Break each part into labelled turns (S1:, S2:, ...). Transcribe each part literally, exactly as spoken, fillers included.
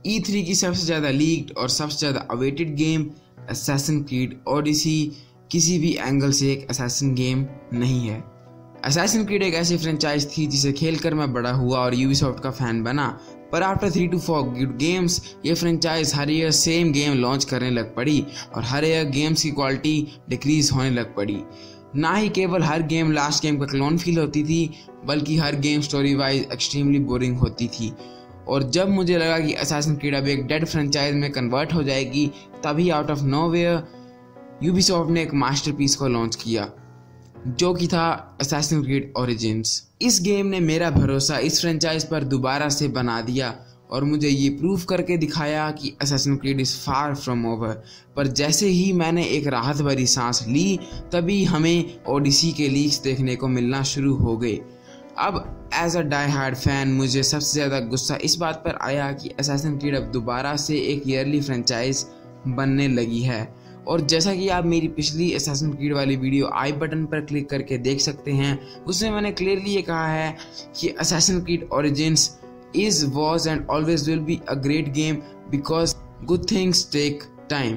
S1: ई three की सबसे ज़्यादा लीक्ड और सबसे ज़्यादा awaited game Assassin creed Odyssey किसी भी एंगल से एक असैसिन गेम नहीं है। असैसिन क्रीड एक ऐसी फ्रेंचाइज थी जिसे खेलकर मैं बड़ा हुआ और यूबीसॉफ्ट का फैन बना, पर after three two four good games ये फ्रेंचाइज हर ईयर सेम गेम लॉन्च करने लग पड़ी और हर ईयर गेम्स की क्वालिटी डिक्रीज होने लग पड़ी। ना ही केवल हर गेम लास्ट गेम का क्लोन फील होती थी, बल्कि हर गेम स्टोरी वाइज एक्सट्रीमली बोरिंग होती थी। और जब मुझे लगा कि असैसिन क्रीड अब एक डेड फ्रेंचाइज में कन्वर्ट हो जाएगी, तभी आउट ऑफ नोवेयर यूबीसॉफ्ट ने एक मास्टरपीस को लॉन्च किया, जो कि था असैसिन क्रीड ओरिजिन्स। इस गेम ने मेरा भरोसा इस फ्रेंचाइज पर दोबारा से बना दिया और मुझे ये प्रूव करके दिखाया कि assassin creed is far from over. पर जैसे ही मैंने एक राहत भरी सांस ली, तभी हमें ओडिसी के लीक्स देखने को मिलना शुरू हो गए। अब as a die hard fan मुझे सबसे ज़्यादा गुस्सा इस बात पर आया कि असैसिन क्रीड अब दोबारा से एक ईयरली फ्रेंचाइज बनने लगी है। और जैसा कि आप मेरी पिछली असैसिन क्रीड वाली वीडियो आई बटन पर क्लिक करके देख सकते हैं, उसमें मैंने क्लियरली ये कहा है कि assassin creed origins is was and always will be a great game because good things take time.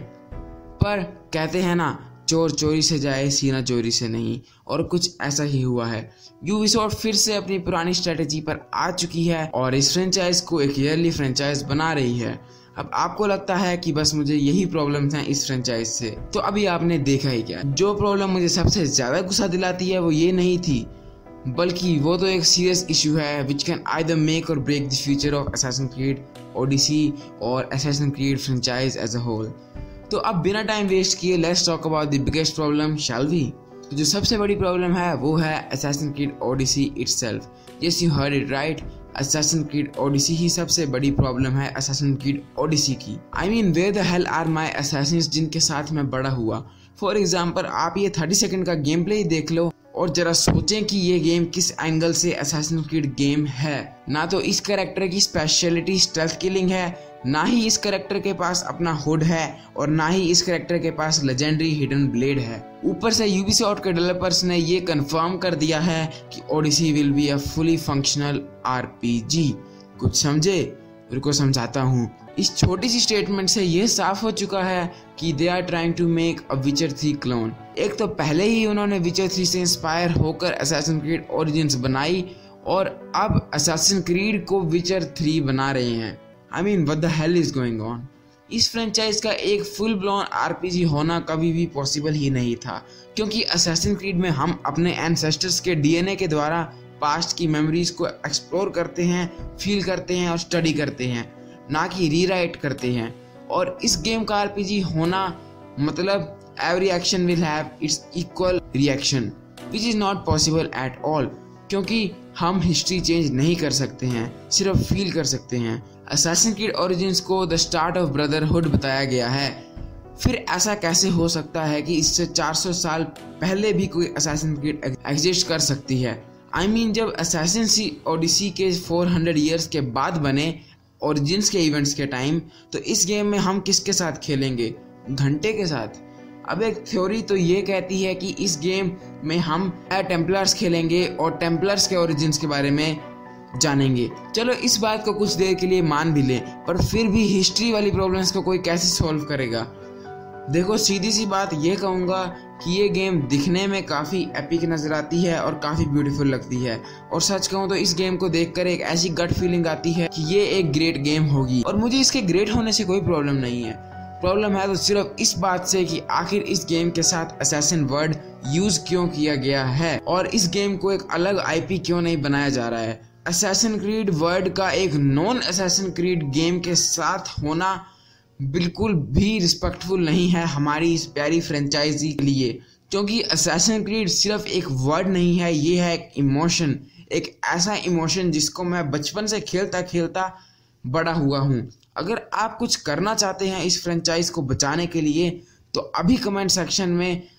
S1: पर कहते हैं ना, चोर चोरी से जाए सीना चोरी से नहीं, और कुछ ऐसा ही हुआ है। यूबीसॉफ्ट फिर से अपनी पुरानी स्ट्रेटेजी पर आ चुकी है और इस फ्रेंचाइज को एक ईयरली फ्रेंचाइज बना रही है। अब आपको लगता है कि बस मुझे यही प्रॉब्लम्स हैं इस फ्रेंचाइज से, तो अभी आपने देखा ही क्या। जो प्रॉब्लम मुझे सबसे ज़्यादा गुस्सा दिलाती है वो ये नहीं थी, बल्कि वो तो एक सीरियस इशू है which can either make or break the future of assassin creed odyssey और assassin creed franchise as a whole. तो अब बिना टाइम वेस्ट किए let's talk about the biggest problem, shall we. तो जो सबसे बड़ी प्रॉब्लम है वो है assassin creed odyssey itself. Yes, you heard it right, assassin creed odyssey ही सबसे बड़ी प्रॉब्लम है असैसिन क्रीड ओडिसी की। I mean where the hell are my assassins जिनके साथ मैं बड़ा हुआ। फॉर एग्जाम्पल आप ये थर्टी सेकेंड का गेम प्ले ही देख लो और जरा सोचें कि ये गेम किस एंगल से असैसिन क्रीड गेम है। ना तो इस कैरेक्टर की स्पेशलिटी स्टेल्थ किलिंग है, ना ही इस कैरेक्टर के पास अपना हुड है, और ना ही इस कैरेक्टर के पास लेजेंडरी हिडन ब्लेड है। ऊपर से यूबीसॉफ्ट के डेवलपर्स ने ये कंफर्म कर दिया है कि odyssey will be a fully functional RPG. कुछ समझे? रुको समझाता हूँ। इस छोटी सी स्टेटमेंट से ये साफ हो चुका है कि they are trying to make a Witcher three clone. एक तो पहले ही उन्होंने विचर थ्री से इंस्पायर होकर असैसिन क्रीड ओरिजिन्स बनाई और अब असैसिन क्रीड को विचर थ्री बना रहे हैं। I mean what the hell is going on. इस फ्रेंचाइज का एक फुल ब्लोन आरपीजी होना कभी भी पॉसिबल ही नहीं था, क्योंकि असैसिन क्रीड में हम अपने एंसेस्टर्स के डीएनए के द्वारा पास्ट की मेमोरीज को एक्सप्लोर करते हैं, फील करते हैं और स्टडी करते हैं, ना कि रीराइट करते हैं। और इस गेम का आरपीजी होना मतलब every action will have its equal reaction, which is not possible at all, क्योंकि हम हिस्ट्री चेंज नहीं कर सकते हैं, सिर्फ फील कर सकते हैं। असैसिन क्रीड ओरिजिन्स को द स्टार्ट ऑफ ब्रदरहुड बताया गया है, फिर ऐसा कैसे हो सकता है कि इससे चार सौ साल पहले भी कोई असैसिन क्रीड एग्जिस्ट कर सकती है? आई I मीन mean, जब असैसिन ओडिसी के चार सौ इयर्स के बाद बने ओरिजिन्स के इवेंट्स के टाइम, तो इस गेम में हम किसके साथ खेलेंगे? घंटे के साथ। अब एक थ्योरी तो ये कहती है कि इस गेम में हम टेम्पलर्स खेलेंगे और टेम्पलर्स के ओरिजिन्स के बारे में जानेंगे। चलो इस बात को कुछ देर के लिए मान भी लें, पर फिर भी हिस्ट्री वाली प्रॉब्लम्स को कोई कैसे सॉल्व करेगा? देखो, सीधी सी बात ये कहूँगा कि ये गेम दिखने में काफ़ी एपिक नज़र आती है और काफ़ी ब्यूटीफुल लगती है, और सच कहूँ तो इस गेम को देखकर एक ऐसी गट फीलिंग आती है कि ये एक ग्रेट गेम होगी। और मुझे इसके ग्रेट होने से कोई प्रॉब्लम नहीं है, प्रॉब्लम है तो सिर्फ इस बात से कि आखिर इस गेम के साथ असैसिन वर्ड यूज़ क्यों किया गया है और इस गेम को एक अलग आईपी क्यों नहीं बनाया जा रहा है। असैसिन क्रीड वर्ड का एक नॉन असैसिन क्रीड गेम के साथ होना बिल्कुल भी रिस्पेक्टफुल नहीं है हमारी इस प्यारी फ्रेंचाइजी के लिए, क्योंकि असैसिन क्रीड सिर्फ एक वर्ड नहीं है, ये है एक इमोशन, एक ऐसा इमोशन जिसको मैं बचपन से खेलता खेलता बड़ा हुआ हूँ। अगर आप कुछ करना चाहते हैं इस फ्रेंचाइज को बचाने के लिए, तो अभी कमेंट सेक्शन में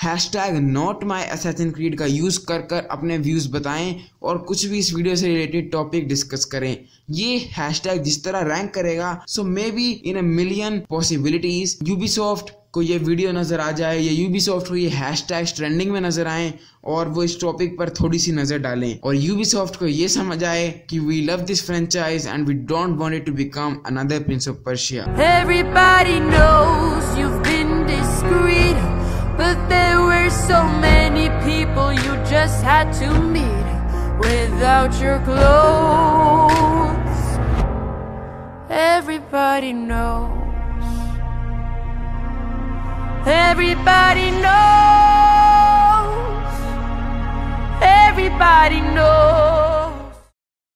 S1: hashtag not my assassin creed का यूज़ कर कर अपने व्यूज़ बताएं और कुछ भी इस वीडियो से रिलेटेड टॉपिक डिस्कस करें। ये हैशटैग जिस तरह रैंक करेगा, so maybe in a million possibilities Ubisoft को ये वीडियो नज़र आ जाए या यूबीसॉफ्ट को ये हैशटैग ट्रेंडिंग में नज़र आए और वो इस टॉपिक पर थोड़ी सी नज़र डालें और यूबीसॉफ्ट को ये समझ आए कि we love this franchise and we don't want it to become another prince of Persia.
S2: Everybody knows you've been discreet, but there were so many people you just had to meet without your clothes. Everybody knows. Everybody knows. Everybody knows.